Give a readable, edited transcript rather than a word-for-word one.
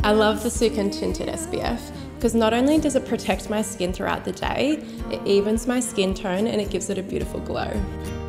I love the Sukin Tinted SPF because not only does it protect my skin throughout the day, it evens my skin tone and it gives it a beautiful glow.